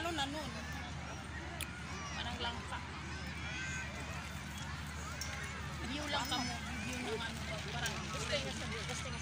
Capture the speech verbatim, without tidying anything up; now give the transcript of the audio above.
ano na nun. Parang langka. View lang ka mo. View ng ano ba. Parang gusto yung sabi. Gusto